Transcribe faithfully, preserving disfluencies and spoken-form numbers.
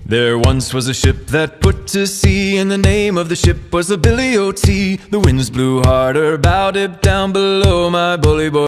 There once was a ship that put to sea, and the name of the ship was the Billy O T. The winds blew harder, bowed it down below, my bully boy.